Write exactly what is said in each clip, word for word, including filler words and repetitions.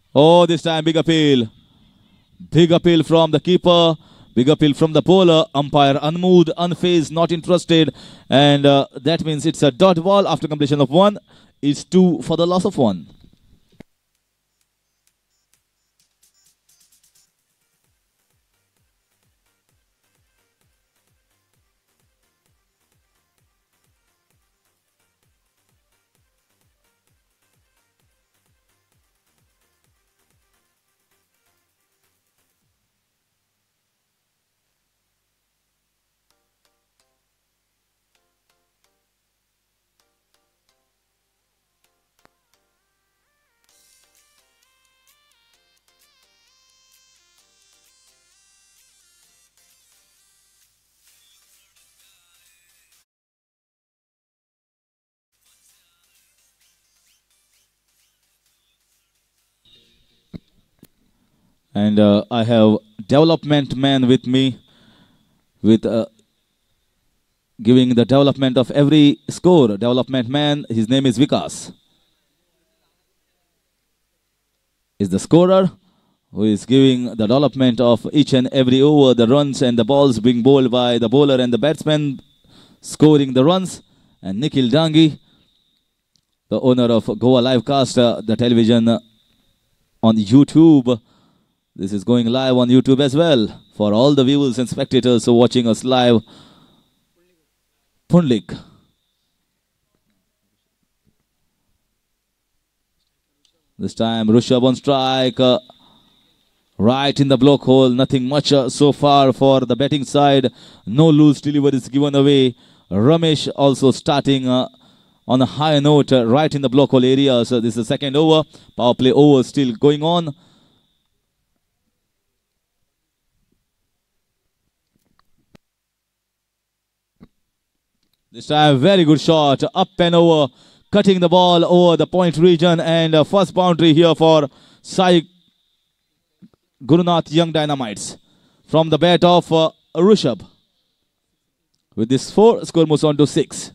Oh, this time big appeal. Big appeal from the keeper. Big appeal from the bowler. Umpire unmoved, unfazed, not interested. And uh, that means it's a dot ball after completion of one. It's two for the loss of one. And uh, I have development man with me with uh, giving the development of every score. Development man, his name is Vikas. Is the scorer who is giving the development of each and every over, the runs and the balls being bowled by the bowler and the batsman scoring the runs. And Nikhil Dangi, the owner of Goa Livecast, uh, the television uh, on YouTube. This is going live on YouTube as well for all the viewers and spectators who are watching us live. Pundlik. This time Rishabh on strike. Uh, right in the block hole. Nothing much uh, so far for the batting side. No loose deliveries given away. Ramesh also starting uh, on a high note uh, right in the block hole area. So this is the second over. Power play over still going on. This time very good shot. Up and over. Cutting the ball over the point region. And uh, first boundary here for Sai Gurunath Young Dynamites. From the bat of uh, Rishabh. With this four, score moves on to six.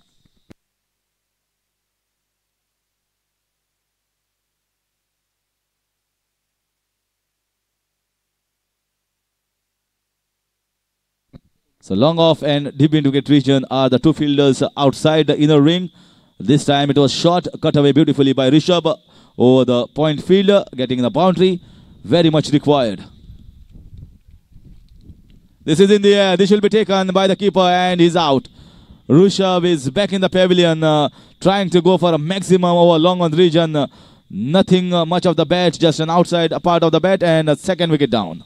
So long off and deep into wicket region are the two fielders outside the inner ring. This time it was shot, cut away beautifully by Rishabh over the point fielder, getting the boundary. Very much required. This is in the air. This will be taken by the keeper and he's out. Rishabh is back in the pavilion, uh, trying to go for a maximum over long on region. Uh, nothing uh, much of the bat, just an outside part of the bat and a second wicket down.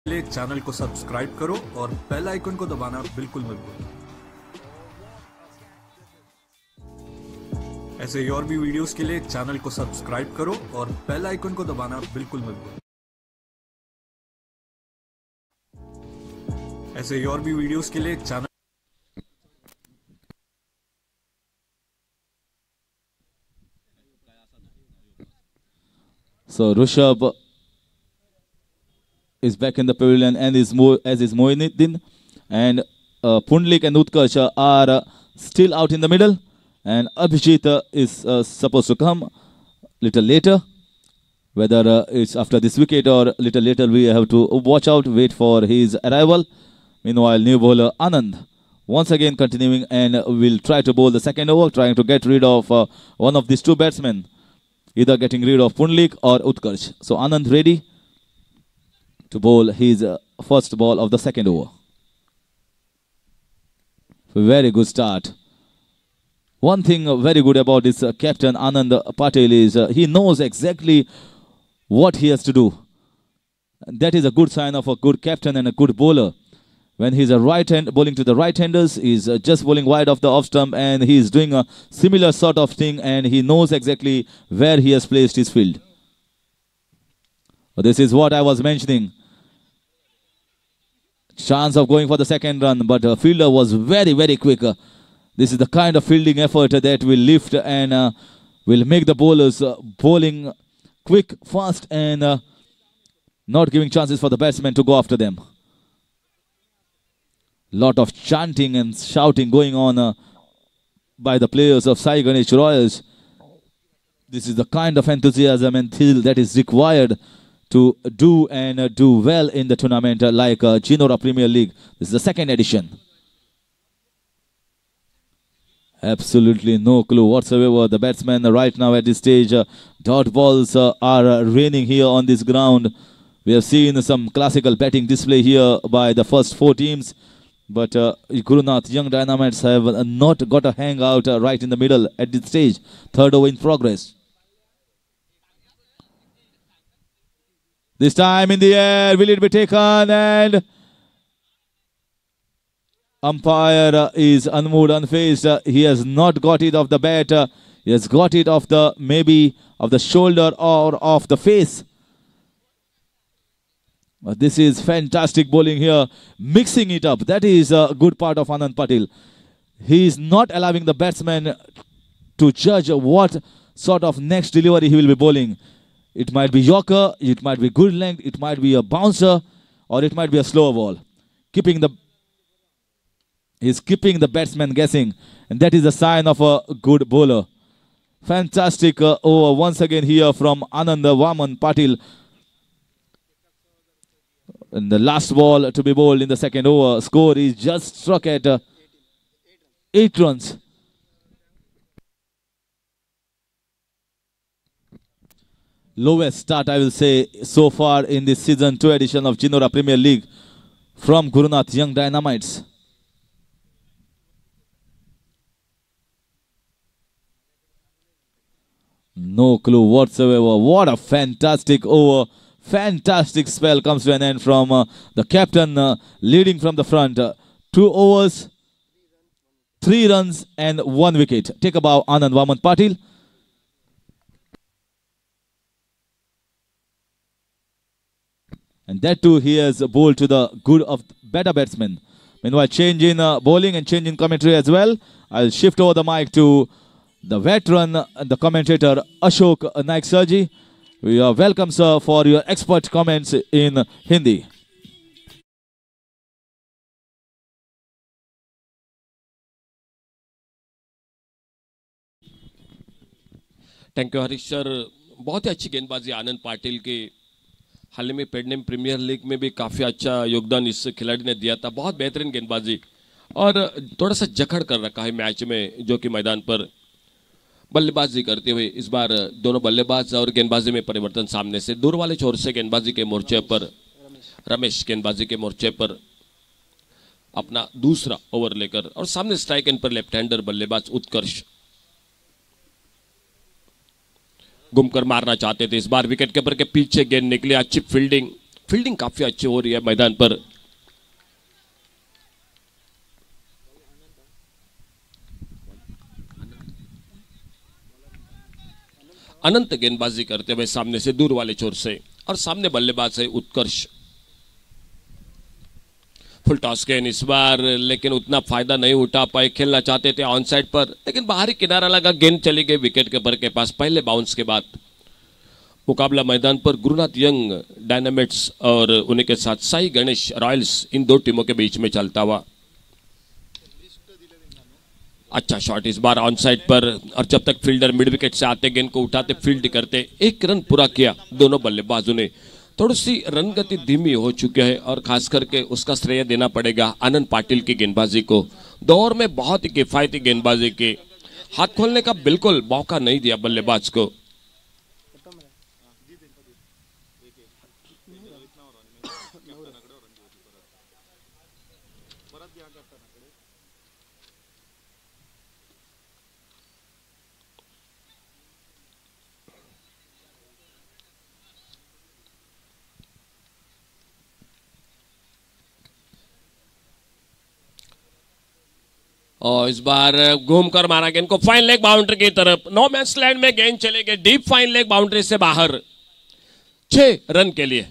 लिए channel को subscribe करो और bell icon को दबाना बिल्कुल मत भूलो। ऐसे ही और भी वीडियोस के लिए चैनल को सब्सक्राइब करो और बेल आइकन को दबाना बिल्कुल मत भूलो। ऐसे ही और भी वीडियोस के लिए channel So Rishabh is back in the pavilion and is more as is Moinuddin, and uh, Pundlik and Utkarsh are uh, still out in the middle, and Abhijit uh, is uh, supposed to come little later. Whether uh, it's after this wicket or little later, we have to watch out, wait for his arrival. Meanwhile, new bowler Anand once again continuing, and will try to bowl the second over, trying to get rid of uh, one of these two batsmen, either getting rid of Pundlik or Utkarsh. So Anand ready to bowl his uh, first ball of the second over. Very good start. One thing uh, very good about this uh, captain Anand Patel is uh, he knows exactly what he has to do. That is a good sign of a good captain and a good bowler. When he's a right hand bowling to the right-handers, he's uh, just bowling wide off the off stump, and he's doing a similar sort of thing, and he knows exactly where he has placed his field. But this is what I was mentioning. Chance of going for the second run, but the fielder was very, very quick. Uh, this is the kind of fielding effort that will lift and uh, will make the bowlers uh, bowling quick, fast, and uh, not giving chances for the batsmen to go after them. Lot of chanting and shouting going on uh, by the players of Sai Ganesh Royals. This is the kind of enthusiasm and zeal that is required to do and uh, do well in the tournament uh, like uh, Genora Premier League. This is the second edition. Absolutely no clue whatsoever. The batsmen right now at this stage, uh, dot balls uh, are uh, raining here on this ground. We have seen some classical batting display here by the first four teams. But uh, Gurunath Young Dynamites have uh, not got a hangout uh, right in the middle at this stage. Third over in progress. This time in the air, will it be taken? And umpire uh, is unmoved, unfazed. Uh, he has not got it off the bat. Uh, he has got it off the, maybe, of the shoulder or off the face. But this is fantastic bowling here, mixing it up. That is a good part of Anand Patel. He is not allowing the batsman to judge what sort of next delivery he will be bowling. It might be Yorker, it might be good length, it might be a bouncer, or it might be a slower ball. Keeping the, he's keeping the batsman guessing, and that is a sign of a good bowler. Fantastic uh, over once again here from Anand Vaman Patel. And the last ball to be bowled in the second over. Score is just struck at uh, eight runs. Lowest start, I will say, so far in this season two edition of Genora Premier League from Gurunath Young Dynamites. No clue whatsoever. What a fantastic over. Fantastic spell comes to an end from uh, the captain uh, leading from the front. Uh, two overs, three runs and one wicket. Take a bow, Anand Vaman Patel. And that too he has bowled to the good of better batsmen. Meanwhile, change in uh, bowling and change in commentary as well. I'll shift over the mic to the veteran, uh, the commentator Ashok Naik Sarji. We are welcome, sir, for your expert comments in Hindi. Thank you Harish sir. बहुत ही अच्छी गेंदबाजी आनंद पाटिल की। हाल ही में पेडनेम premiere league में भी काफ़ी अच्छा योगदान इस खिलाड़ी ने दिया था। बहुत बेहतरीन गेंदबाजी और थोड़ा सा जकड़ कर रखा है मैच में, जो कि मैदान पर बल्लेबाजी करते हुए इस बार दोनों बल्लेबाज और गेंदबाजी में परिवर्तन सामने से। दूर वाले छोर से गेंदबाजी के मोर्चे पर रमेश गेंदबाजी के मोर्चे पर अपना दूसरा ओवर लेकर, और सामने स्ट्राइक एंड पर लेफ्ट हैंडर बल्लेबाज उत्कर्ष घूमकर मारना चाहते थे। इस बार विकेट कीपर के पीछे गेंद निकली, अच्छी फील्डिंग फील्डिंग काफी अच्छी हो रही है मैदान पर। अनंत गेंदबाजी करते हुए सामने से दूर वाले छोर से, और सामने बल्लेबाज है उत्कर्ष। फुल टॉस गेंद इस बार, लेकिन उतना फायदा नहीं उठा पाए। खेलना चाहते थे ऑन साइड पर, लेकिन बाहरी किनारा लगा, गेंद चली गई विकेट कीपर के पास पहले बाउंस के बाद। मुकाबला मैदान पर गुरुनाथ यंग डायनामिट्स और उन्हीं के साथ साई गणेश रॉयल्स, इन दो टीमों के बीच में चलता हुआ। अच्छा शॉट इस बार ऑन साइड पर, और जब तक फील्डर मिड विकेट से आते गेंद को उठाते फील्ड करते। एक रन पूरा किया दोनों बल्लेबाजों ने। थोड़ी सी रन गति धीमी हो चुकी है, और खास करके उसका श्रेय देना पड़ेगा आनंद पाटिल की गेंदबाजी को। दो ओवर में बहुत ही किफायती गेंदबाजी के, हाथ खोलने का बिल्कुल मौका नहीं दिया बल्लेबाज को। और इस बार घूमकर मारा गेंद को फाइन लेग बाउंड्री की तरफ। नो मैच लैंड में गेंद चले गए डीप फाइन लेग बाउंड्री से बाहर, छह रन के लिए।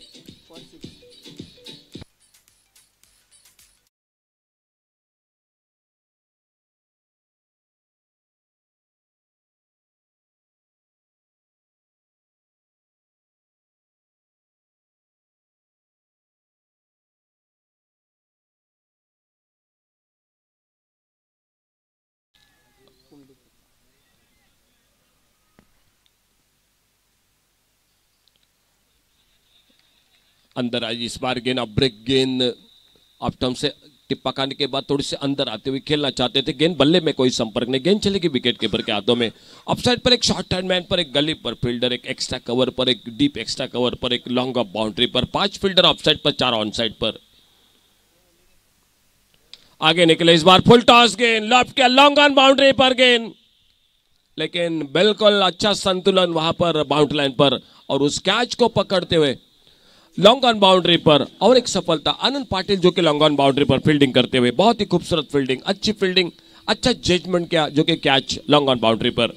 अंदर आई इस बार गेंद, अब ब्रेक गेंद ऑफ टर्म से टिप्पा खाने के बाद थोड़ी से अंदर आते हुए खेलना चाहते थे। गेंद बल्ले में कोई संपर्क नहीं, गेंद चलेगी विकेट कीपर के हाथों में। ऑफसाइड पर एक शॉर्ट हैंडमैन पर, एक गली पर फील्डर, एक एक्स्ट्रा कवर पर, एक डीप एक्स्ट्रा कवर पर, एक लॉन्ग ऑफ बाउंड्री पर, पांच फील्डर ऑफसाइड पर, चार ऑन साइड पर। आगे निकले इस बार फुल टॉस गेंद, लेफ्ट के लॉन्ग ऑन बाउंड्री पर गेंद, लेकिन बिल्कुल अच्छा संतुलन वहां पर बाउंड्री लाइन पर, और उस कैच को पकड़ते हुए लॉन्ग ऑन बाउंड्री पर और एक सफलता। आनंद पाटिल जो कि लॉन्ग ऑन बाउंड्री पर फील्डिंग करते हुए, बहुत ही खूबसूरत फील्डिंग, अच्छी फील्डिंग, अच्छा जजमेंट किया, जो कि कैच लॉन्ग ऑन बाउंड्री पर।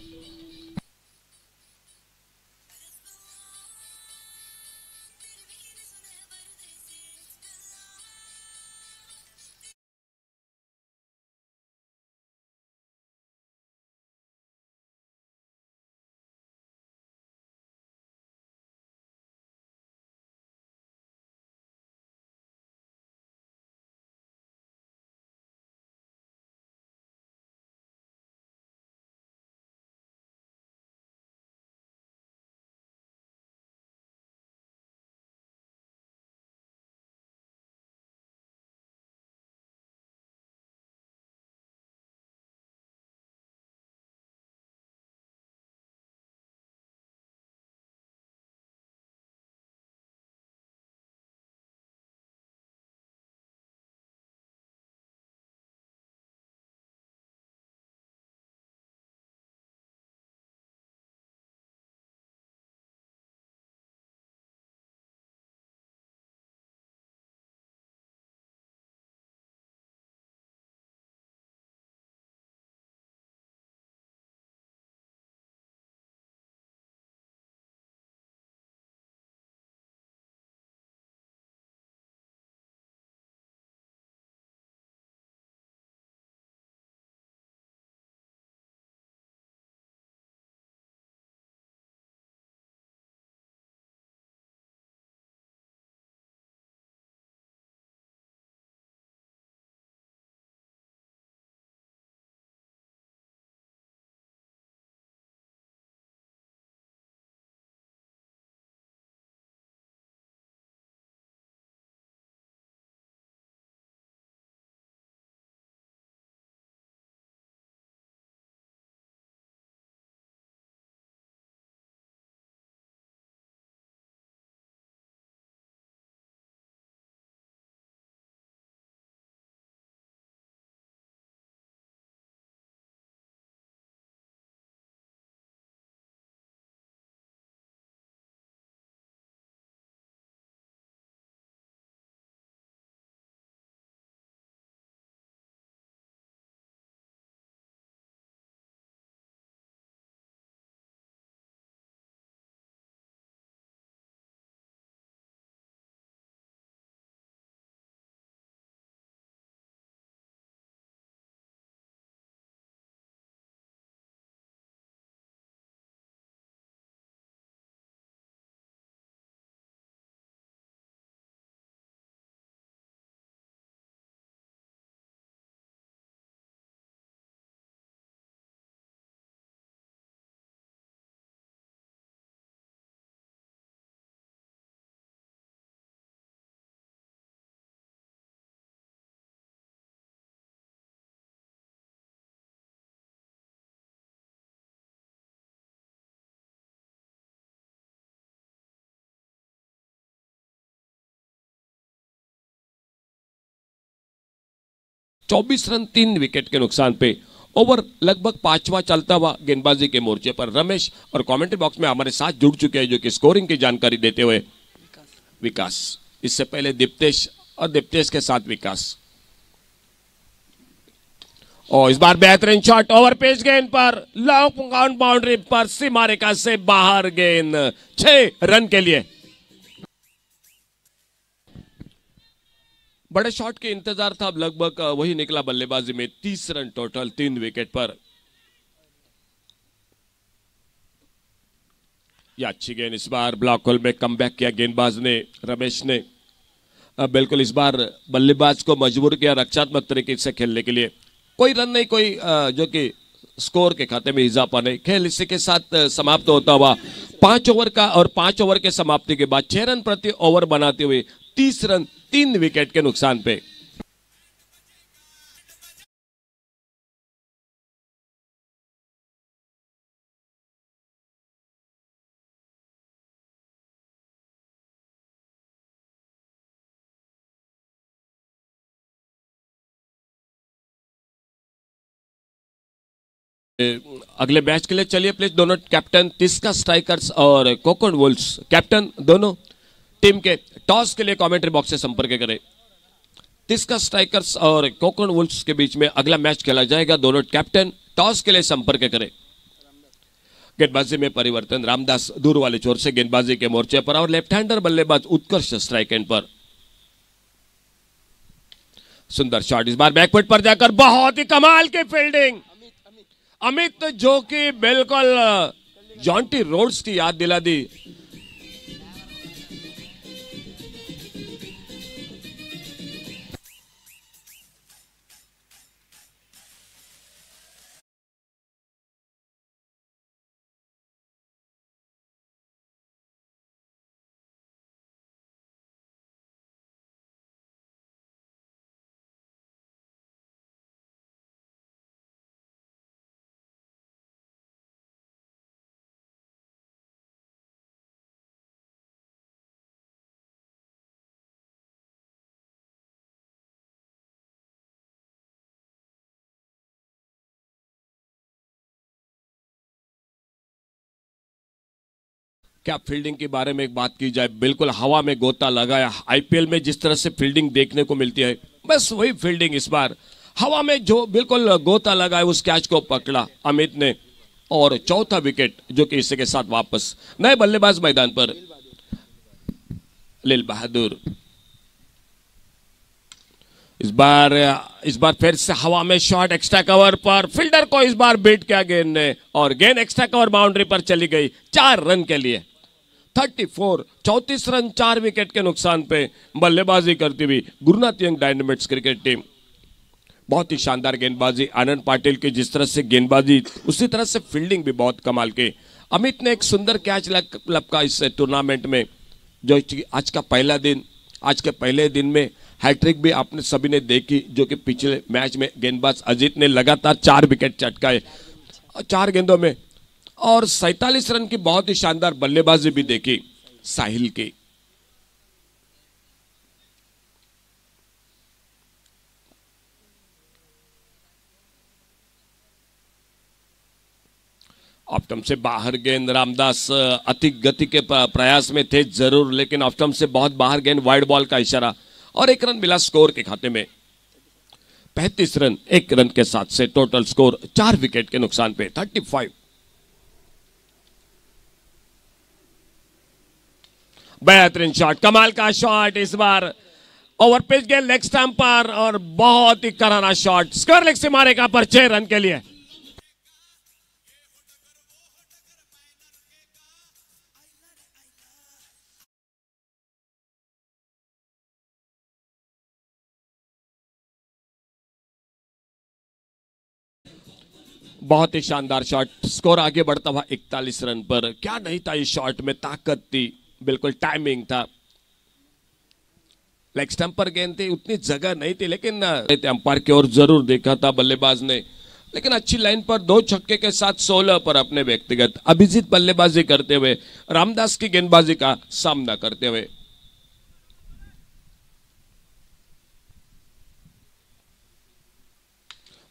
चौबीस रन तीन विकेट के नुकसान पे। ओवर लगभग पांचवा चलता हुआ गेंदबाजी के मोर्चे पर रमेश और कमेंट्री बॉक्स में हमारे साथ जुड़ चुके हैं, जो कि स्कोरिंग की जानकारी देते हुए विकास। इससे पहले दीप्तेश और दीप्तेश के साथ विकास। और इस बार बेहतरीन शॉट ओवर पेज गेंद पर, लॉन्ग बाउंड्री पर सीमा रेखा से बाहर गेंद, छह रन के लिए। बड़े शॉट के इंतजार था, अब लगभग वही निकला बल्लेबाजी में। तीस रन टोटल तीन विकेट पर। यह अच्छी गेंद, इस बार ब्लॉक होल में कमबैक किया गेंदबाज ने, रमेश ने। अब बिल्कुल इस बार बल्लेबाज को मजबूर किया रक्षात्मक तरीके से खेलने के लिए। कोई रन नहीं, कोई जो कि स्कोर के खाते में इजाफा नहीं। खेल इसी के साथ समाप्त होता हुआ पांच ओवर का, और पांच ओवर के समाप्ति के बाद छह रन प्रति ओवर बनाते हुए तीस रन तीन विकेट के नुकसान पे। अगले मैच के लिए चलिए प्लीज दोनों कैप्टन, तिस्का स्ट्राइकर्स और कोकण वुल्फ्स कैप्टन दोनों टीम के टॉस के लिए कमेंट्री बॉक्स से संपर्क करें। तिस्का स्ट्राइकर्स और कोकण वुल्फ्स के बीच में अगला मैच खेला जाएगा। दोनों कैप्टन टॉस के लिए संपर्क करें। गेंदबाजी में परिवर्तन, रामदास दूर वाले छोर से गेंदबाजी के मोर्चे पर और लेफ्ट हैंडर बल्लेबाज उत्कर्ष स्ट्राइक एंड पर। सुंदर शॉट, इस बार बैकफुट पर जाकर बहुत ही कमाल की फील्डिंग। अमित जो कि बिल्कुल जॉन्टी रोड्स की याद दिला दी। क्या फील्डिंग के बारे में एक बात की जाए, बिल्कुल हवा में गोता लगाया। आईपीएल में जिस तरह से फील्डिंग देखने को मिलती है, बस वही फील्डिंग इस बार हवा में जो बिल्कुल गोता लगाया, उस कैच को पकड़ा अमित ने और चौथा विकेट जो कि इसी के साथ वापस। नए बल्लेबाज मैदान पर लील बहादुर। इस बार इस बार फिर से हवा में शॉट एक्स्ट्रा कवर पर, फील्डर को इस बार बीट किया गेंद ने और गेंद एक्स्ट्रा कवर बाउंड्री पर चली गई। चार रन के लिए चौंतीस, चौंतीस रन चार विकेट के नुकसान पे बल्लेबाजी करती हुई Gurunath young dynamites cricket team. बहुत ही शानदार गेंदबाजी आनंद पाटिल की, जिस तरह से गेंदबाजी उसी तरह से फील्डिंग भी बहुत कमाल के। अमित ने एक सुंदर कैच लपका इस टूर्नामेंट में, जो आज का पहला दिन, आज के पहले दिन में हैट्रिक भी आपने सभी ने देखी, जो कि पिछले मैच में गेंदबाज अजीत ने लगातार चार विकेट चटकाए चार गेंदों में, और सैतालीस रन की बहुत ही शानदार बल्लेबाजी भी देखी साहिल की। ऑफ्टम से बाहर गेंद, रामदास अति गति के प्रयास में थे जरूर, लेकिन ऑफ्टम से बहुत बाहर गेंद, वाइड बॉल का इशारा और एक रन मिला स्कोर के खाते में। पैंतीस रन एक रन के साथ से टोटल स्कोर चार विकेट के नुकसान पे पैंतीस। बेहतरीन शॉट, कमाल का शॉट, इस बार ओवर पिच गेंद लेग स्टंप पर और बहुत ही करारा शॉट, स्क्वायर लेग से मारेगा पर छह रन के लिए। बहुत ही शानदार शॉट, स्कोर आगे बढ़ता हुआ इकतालीस रन पर। क्या नहीं था इस शॉट में, ताकत थी, बिल्कुल टाइमिंग था। लेग स्टंप पर गेंद थी, उतनी जगह नहीं थी, लेकिन अंपायर की ओर जरूर देखा था बल्लेबाज ने, लेकिन अच्छी लाइन पर दो छक्के के साथ सोलह पर अपने व्यक्तिगत अभिजीत बल्लेबाजी करते हुए रामदास की गेंदबाजी का सामना करते हुए।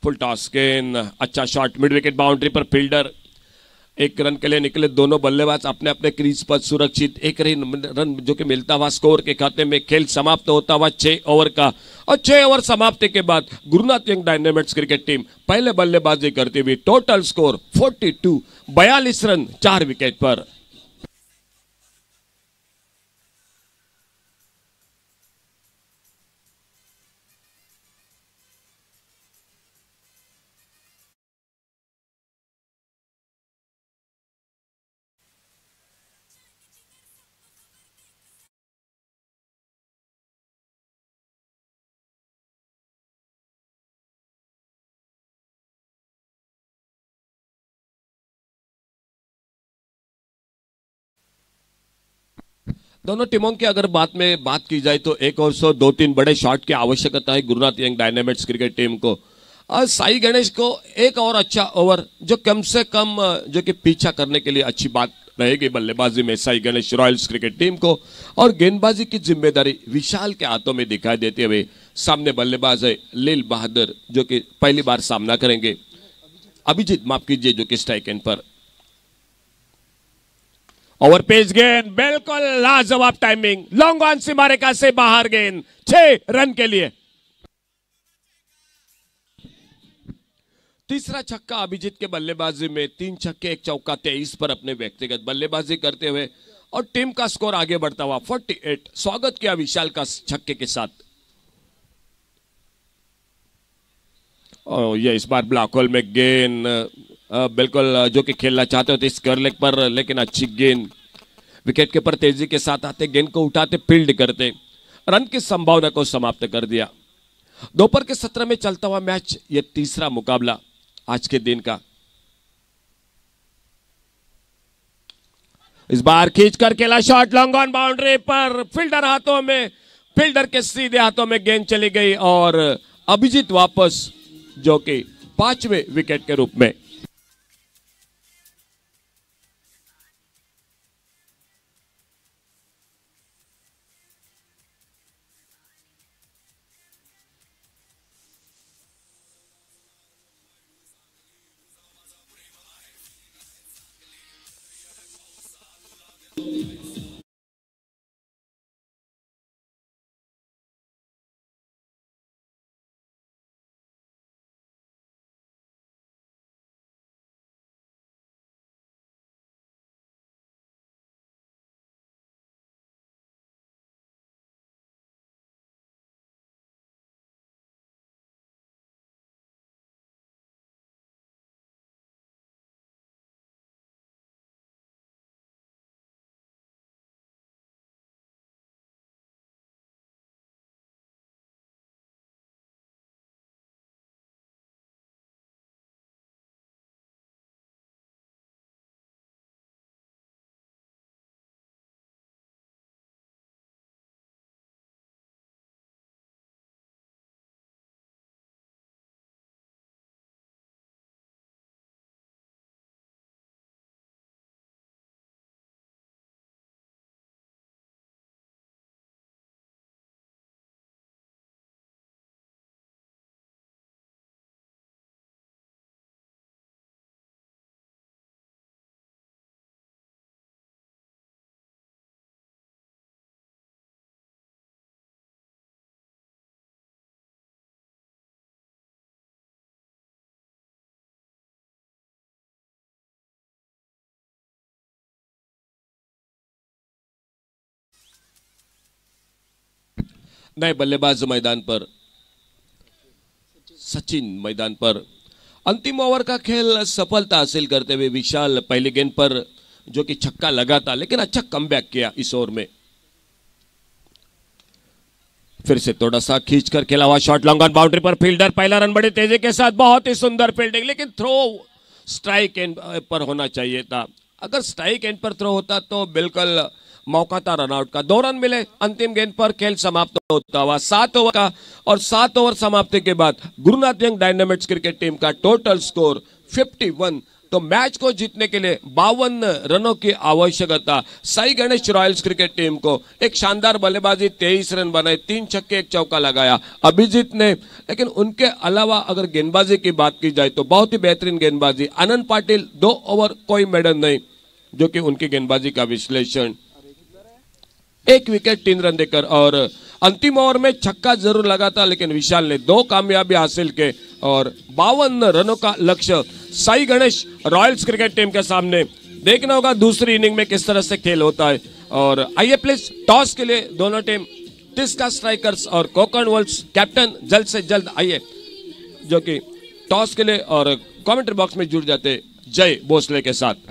फुल टॉस गेंद, अच्छा शॉट, मिड विकेट बाउंड्री पर फील्डर एक रन के लिए निकले। दोनों बल्लेबाज अपने अपने क्रीज पर सुरक्षित, एक रन जो कि मिलता हुआ स्कोर के खाते में। खेल समाप्त होता हुआ छह ओवर का, और छह ओवर समाप्ति के बाद Gurunath young dynamics cricket team पहले बल्लेबाजी करती हुई। टोटल स्कोर बयालीस, बयालीस रन चार विकेट पर। दोनों टीमों की अगर बात में बात की जाए तो एक और सौ दो तीन बड़े शॉट की आवश्यकता है Gurunath young dynamics cricket team को। और साई गणेश को एक और अच्छा ओवर जो कम से कम जो कि पीछा करने के लिए अच्छी बात रहेगी बल्लेबाजी में Sai Ganesh royals cricket team को। और गेंदबाजी की जिम्मेदारी विशाल के हाथों में दिखाई देते हुए सामने बल्लेबाज है लील बहादुर जो कि पहली बार सामना करेंगे। अभिजीत माफ कीजिए जो कि स्ट्राइक एंड पर। ओवर पेज गेंद, बिल्कुल लाजवाब टाइमिंग, लॉन्ग ऑन सीमा रेखा से बाहर गेंद, छह रन के लिए। तीसरा छक्का अभिजीत के बल्लेबाजी में, तीन छक्के एक चौका, तेईस पर अपने व्यक्तिगत बल्लेबाजी करते हुए और टीम का स्कोर आगे बढ़ता हुआ अड़तालीस। स्वागत किया विशाल का छक्के के साथ। और ये इस बार ब्लॉक होल में गेंद बिल्कुल जो कि खेलना चाहते होते इस कर लेग पर, लेकिन अच्छी गेंद विकेट के पर तेजी के साथ आते, गेंद को उठाते, फील्ड करते, रन की संभावना को समाप्त कर दिया। दोपहर के सत्र में चलता हुआ मैच, ये तीसरा मुकाबला आज के दिन का। इस बार खींचकर खेला शॉट, लॉन्ग ऑन बाउंड्री पर, फील्डर हाथों में, फील्डर के सीधे हाथों में गेंद चली गई और अभिजीत वापस जो कि पांचवें विकेट के रूप में। नए बल्लेबाज मैदान पर, सचिन मैदान पर। अंतिम ओवर का खेल सफलता हासिल करते हुए विशाल पहली गेंद पर जो कि छक्का लगा था, लेकिन अच्छा कमबैक किया इस ओवर में। फिर से थोड़ा सा खींचकर खेला हुआ शॉट, लॉन्ग ऑन बाउंड्री पर, फील्डर पहला रन बड़ी तेजी के साथ, बहुत ही सुंदर फील्डिंग, लेकिन थ्रो स्ट्राइक एंड पर होना चाहिए था। अगर स्ट्राइक एंड पर थ्रो होता तो बिल्कुल मौका था रनआउट का। दो रन मिले अंतिम गेंद पर, खेल समाप्त होता हुआ सात ओवर का। और सात ओवर समाप्ति के बाद Gurunath young dynamics cricket team का टोटल स्कोर इक्यावन, तो मैच को जीतने के लिए बावन रनों की आवश्यकता। Sai Ganesh royals cricket team को एक शानदार बल्लेबाजी, तेईस रन बनाए, तीन छक्के एक चौका लगाया अभिजीत ने। लेकिन उनके अलावा अगर गेंदबाजी की बात की जाए तो बहुत ही बेहतरीन गेंदबाजी। आनंद पाटिल दो ओवर कोई मेडल नहीं, जो कि उनकी गेंदबाजी का विश्लेषण। एक विकेट तीन रन देकर, और अंतिम ओवर में छक्का जरूर लगा था लेकिन विशाल ने दो कामयाबी हासिल के और बावन रनों का लक्ष्य Sai Ganesh royals cricket team के सामने। देखना होगा दूसरी इनिंग में किस तरह से खेल होता है। और आइए प्लीज टॉस के लिए दोनों टीम टिस्का स्ट्राइकर्स और कोकण वॉल्स कैप्टन जल्द से जल्द आइए, जो कि टॉस के लिए और कमेंट्री बॉक्स में जुड़ जाते जय भोसले के साथ।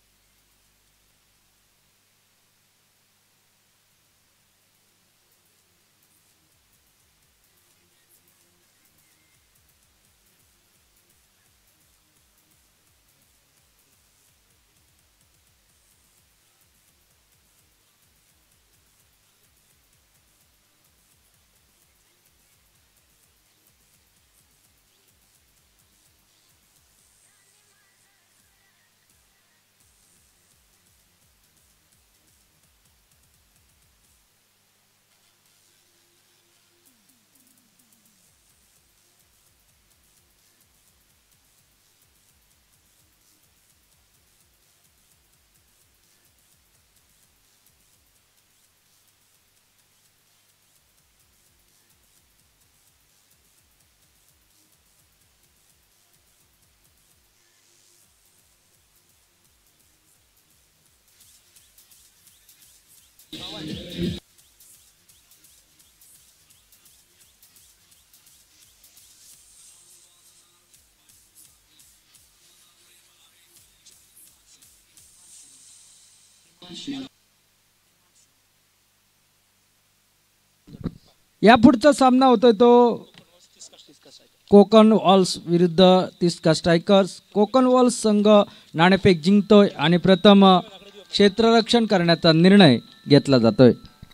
या पुढचा सामना होतोय तो कोकण वॉल्स विरुद्ध तिस्का स्ट्रायकर्स। कोकण वॉल्स संघ नाणेफेक जिंकतोय आणि प्रथम क्षेत्ररक्षण करण्याचा निर्णय घेतला जातोय।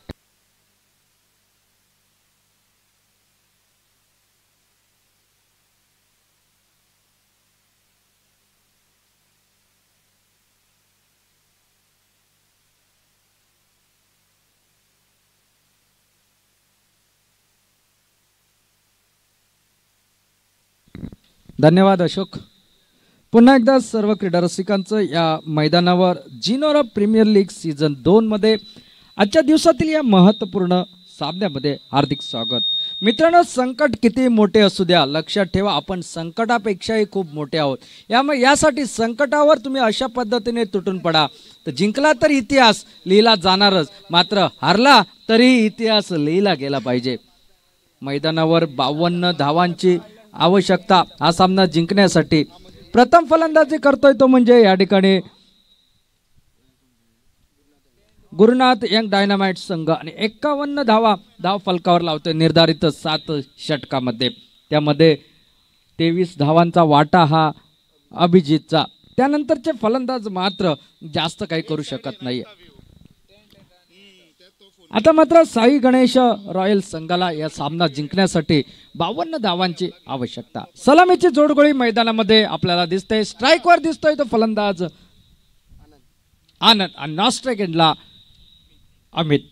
धन्यवाद अशोक। पुन्हा एकदा सर्व क्रीडा रसिकांचं या मैदानावर जिनोरा प्रीमियर लीग सीझन दोन मध्ये आजच्या दिवसातील या महत्त्वपूर्ण सामन्यामध्ये हार्दिक स्वागत। मित्रांनो, संकट किती मोठे असू द्या, लक्षात ठेवा आपण संकटापेक्षाही खूप मोठे आहोत। यामुळे यासाठी संकटावर तुम्ही अशा पद्धतीने तुटून पडा तर जिंकला तर इतिहास लिहिला जाणारच, मात्र हारला तरी इतिहास लिहिला गेला पाहिजे। मैदानावर बावन्न धावांची आवश्यकता हा सामना जिंकण्यासाठी। प्रथम फलंदाजी करतोय तो म्हणजे या ठिकाणी गुरुनाथ यंग डायनामाइट संघ आणि एक्कावन्न धावा धाव फलकावर लावतोय निर्धारित सात षटकामध्ये। त्यामध्ये तेवीस धावांचा वाटा हा अभिजितचा। त्यानंतरचे फलंदाज मात्र जास्त काही करू शकत नाही। आता मात्र साई गणेश रॉयल संघाला या सामना जिंकण्यासाठी बावन्न धावांची आवश्यकता। सलामीची जोडगोळी मैदानामध्ये आपल्याला दिसते। स्ट्राइकवर दिसतोय तो फलंदाज आनंद आणि नॉन स्ट्राइक एंडला अमित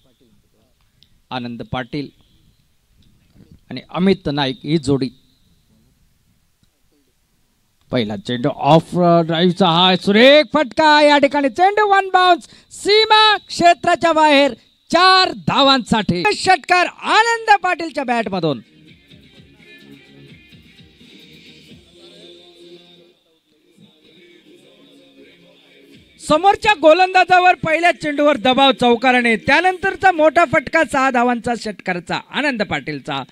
आनंद पाटील आणि अमित नाईक ही जोडी। पहिला चेंडू ऑफ ड्राईव्हचा हा सुरेख फटका, या ठिकाणी चेंडू वन बाउन्स सीमा क्षेत्राच्या बाहेर, चार धावांसाठी षटकार आनंद पाटीलच्या बॅट मधून। समोरच्या गोलंदाजावर पहिल्या चेंडूवर दबाव चौकाराने, त्यानंतरचा मोठा फटका सहा धावांचा षटकाराचा आनंद पाटीलचा।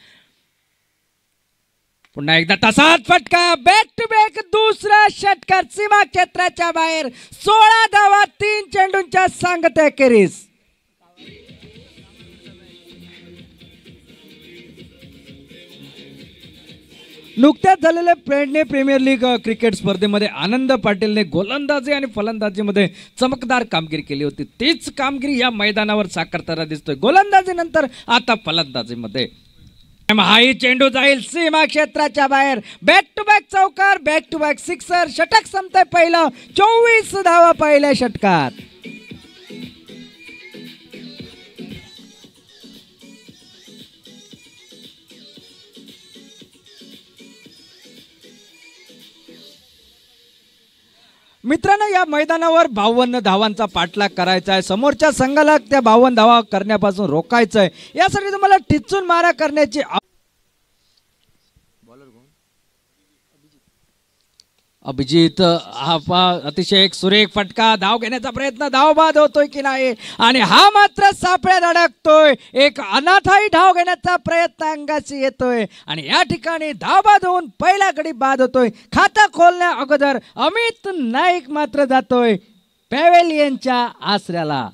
पुन्हा एकदा तसाच फटका, बॅक टू बॅक दुसरा षटकार सीमा क्षेत्राच्या बाहेर, सोळा धावा तीन चेंडूंच्या सांगत्या खेरीज। नुकत्याच झालेल्या पेडणे प्रीमियर लीग क्रिकेट स्पर्धेमध्ये आनंद पाटीलने गोलंदाजी आणि फलंदाजीमध्ये चमकदार कामगिरी केली होती। तीच कामगिरी या मैदानावर साकारताना दिसतोय। गोलंदाजीनंतर आता फलंदाजीमध्ये हाही चेंडू जाईल सीमा क्षेत्राच्या बाहेर. बॅक टू बॅक चौकार, बॅक टू बॅक सिक्सर. षटक संपतंय पहिलं. चोवीस धावा पहिल्या षटकात. मित्रांनो, या मैदानावर बावन्न धावांचा पाठलाग करायचा आहे. समोरच्या संघाला त्या बावन्न धावा करण्यापासून रोखायचं आहे. यासाठी तुम्हाला टिचून मारा करण्याची अभिजित हा अतिशय एक सुरेख फटका. धाव घेण्याचा प्रयत्न, धाव बाद होतोय की नाही, आणि हा मात्र सापळ्यात अडकतोय. एक अनाथाई धाव घेण्याचा प्रयत्न अंगाशी येतोय आणि या ठिकाणी धाव बाद होऊन पहिला गडी बाद होतोय. खाता खोलण्या अगोदर अमित नाईक मात्र जातोय पॅव्हेलियनच्या आसऱ्याला.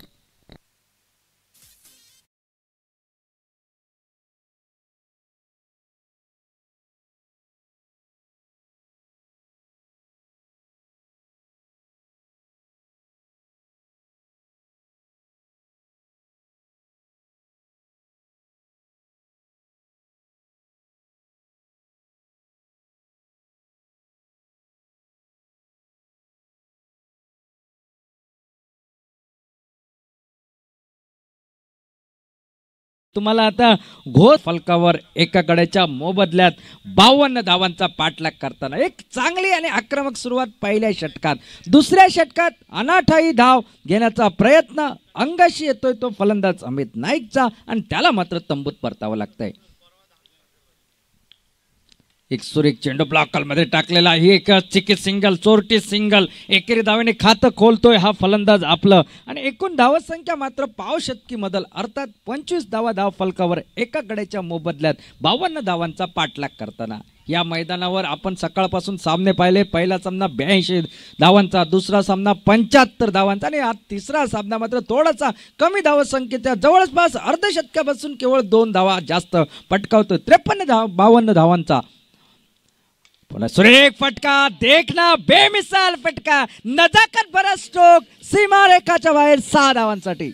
तुम्हाला आता घोष फलकावर एका गड्याच्या मोबदल्यात बावन्न धावांचा पाठलाग करताना एक चांगली आणि आक्रमक सुरुवात पहिल्या षटकात. दुसऱ्या षटकात अनाठाई धाव घेण्याचा प्रयत्न अंगाशी येतोय तो फलंदाज अमित नाईकचा, आणि त्याला मात्र तंबूत परतावं लागतंय. एक सुरेख चेंडू ब्लॉक मध्ये टाकलेला. ही एक चिकी सिंगल, चोरटी सिंगल. एकेरी धावेने खातं खोलतोय हा फलंदाज आपलं, आणि एकूण धाव संख्या मात्र पाव शतकी मधल, अर्थात पंचवीस धावा धाव फलकावर एका गड्याच्या मोबदल्यात बावन्न धावांचा पाठलाग करताना. या मैदानावर आपण सकाळपासून सामने पाहिले. पहिला सामना ब्याऐंशी धावांचा, दुसरा सामना पंच्याहत्तर धावांचा, आणि हा तिसरा सामना मात्र थोडासा कमी धावसंख्येच्या जवळपास अर्धशतकापासून केवळ दोन धावा जास्त पटकावतोय. त्रेपन्न धाव बावन्न धावांचा. पुन्हा सुरेख फटका, देखना बेमिसाल फटका, नजाकत भरा स्ट्रोक, सीमा रेखाच्या बाहेर सहा धावांसाठी.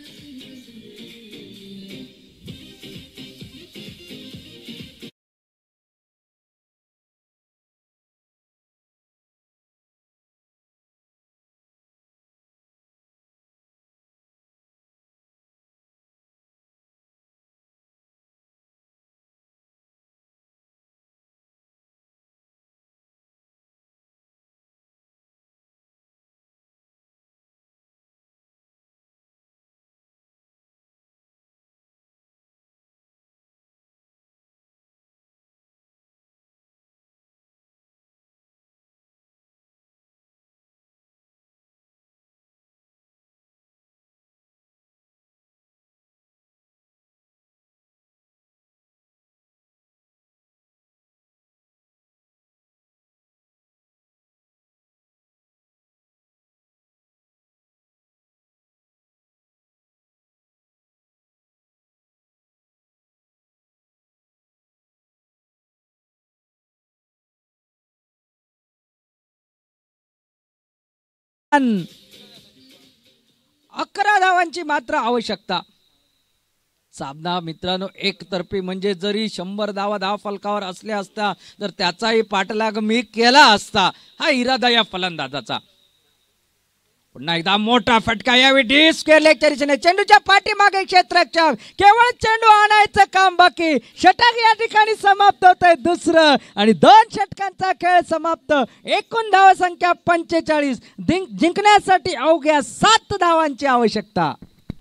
अकरा धावांची मात्र आवश्यकता. सामना मित्रांनो एकतर्फी, म्हणजे जरी शंभर धावा धाव फलकावर असल्या असता तर त्याचाही पाठलाग मी केला असता, हा इरादा या फलंदाजाचा. पुन्हा एकदा मोठा फटका. यावेळी डी स्क्वेअर लेगच्या दिशेने चेंडूच्या पाठीमागे क्षेत्राच्या केवळ चेंडू आणायचं काम बाकी. षटक या ठिकाणी समाप्त होत आहे दुसरं, आणि दोन षटकांचा खेळ समाप्त. एकूण धाव संख्या पंचेचाळीस. जिंकण्यासाठी अवघ्या सात धावांची आवश्यकता.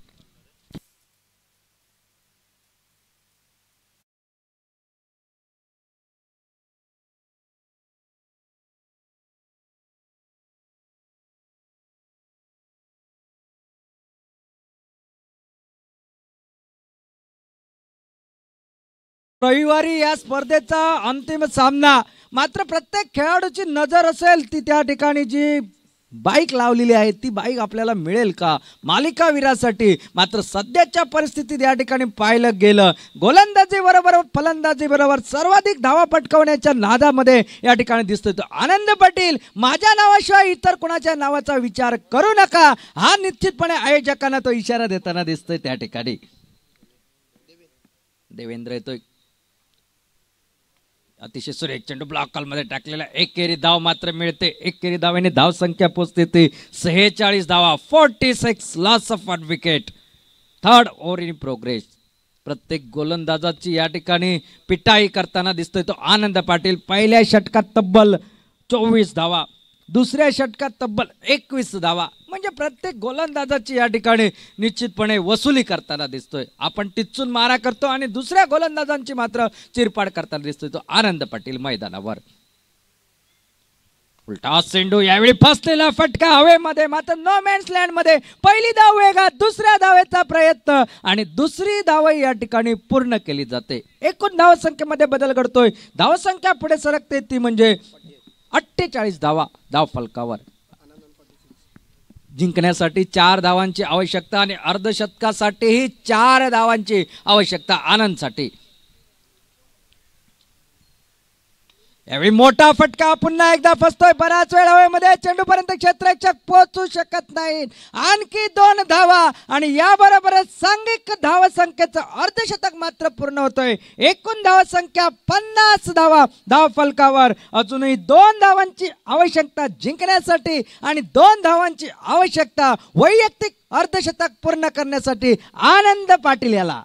रविवारी या स्पर्धेचा अंतिम सामना. मात्र प्रत्येक खेळाडूची नजर असेल ती त्या ठिकाणी जी बाईक लावलेली आहे ती बाईक आपल्याला मिळेल का मालिकावीरासाठी. मात्र सध्याच्या परिस्थितीत या ठिकाणी पाहिलं गेलं गोलंदाजी बरोबर फलंदाजी बरोबर सर्वाधिक धावा पटकावण्याच्या नादामध्ये या ठिकाणी दिसतोय तो आनंद पाटील. माझ्या नावाशिवाय इतर कोणाच्या नावाचा विचार करू नका, हा निश्चितपणे आयोजकांना तो इशारा देताना दिसतोय. त्या ठिकाणी देवेंद्र येतोय. अतिशय सुरेख चेंडू ब्लॉक मध्ये टाकलेला, एकेरी धाव मात्र मिळते. एकेरी धावेने धाव संख्या पोहोचते ती सेहेचाळीस धावा. Forty six loss of one wicket. Third over in progress. प्रत्येक गोलंदाजाची या ठिकाणी पिटाई करताना दिसतोय तो आनंद पाटील. पहिल्या षटकात तब्बल चोवीस धावा, दुसऱ्या षटकात तब्बल एकवीस धावा. म्हणजे प्रत्येक गोलंदाजाची या ठिकाणी निश्चितपणे वसुली करताना दिसतोय. आपण टिचून मारा करतो आणि दुसऱ्या गोलंदाजांची मात्र चिरपाड करताना दिसतोय तो आनंद पाटील मैदानावर. उलटा चेंडू, यावेळी फसलेला फटका हवेमध्ये, मात्र नो मॅन्स लँड मध्ये. पहिली धाव वेगात, दुसऱ्या धावेचा प्रयत्न आणि दुसरी धाव या ठिकाणी पूर्ण केली जाते. एकूण धावसंख्येमध्ये बदल घडतोय. धावसंख्या पुढे सरकते ती म्हणजे अठ्ठेचाळीस धावा धाव फलकावर. जिंकण्यासाठी चार धावांची आवश्यकता आणि अर्धशतकासाठीही चार धावांची आवश्यकता आनंदसाठी. यावेळी मोठा फटका, पुन्हा एकदा फसतोय. बराच वेळ हवेमध्ये, चेंडूपर्यंत क्षेत्ररक्षक पोहोचू शकत नाही. आणखी दोन धावा आणि याबरोबरच सांघिक धावसंख्येचं अर्धशतक मात्र पूर्ण होतोय. एकूण धावसंख्या पन्नास धावा धाव फलकावर. अजूनही दोन धावांची आवश्यकता जिंकण्यासाठी आणि दोन धावांची आवश्यकता वैयक्तिक अर्धशतक पूर्ण करण्यासाठी आनंद पाटील याला.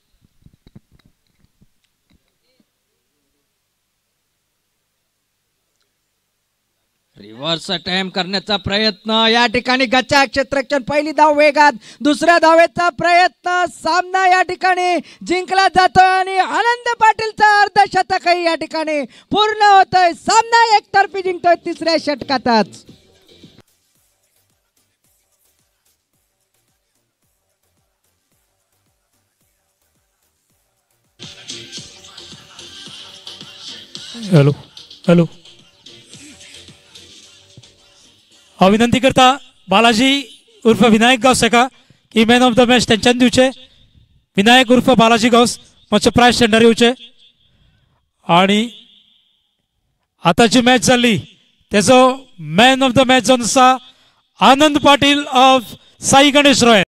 रिव्हर्स अटॅम्प करण्याचा प्रयत्न, या ठिकाणी गचा क्षेत्ररक्षण. पहिली धाव वेगात, दुसऱ्या धावेचा प्रयत्न. सामना या ठिकाणी जिंकला जातोय आणि आनंद पाटीलचा अर्धशतकही या ठिकाणी पूर्ण होतोय. सामना एकतर्फी जिंकतोय तिसऱ्या षटकातच. हॅलो हॅलो हांव विनंती करता बालाजी उर्फ विनायक गांवस हेका की मॅन ऑफ द मॅच तेंच्यान दिवचे. विनायक उर्फ बालाजी गांवस मातशे प्रायज स्टँडार येवचे. आणि आता जी मॅच जाल्ली तेजो मॅन ऑफ द मॅच जावन आसा आनंद पाटील ऑफ साई गणेश रॉय.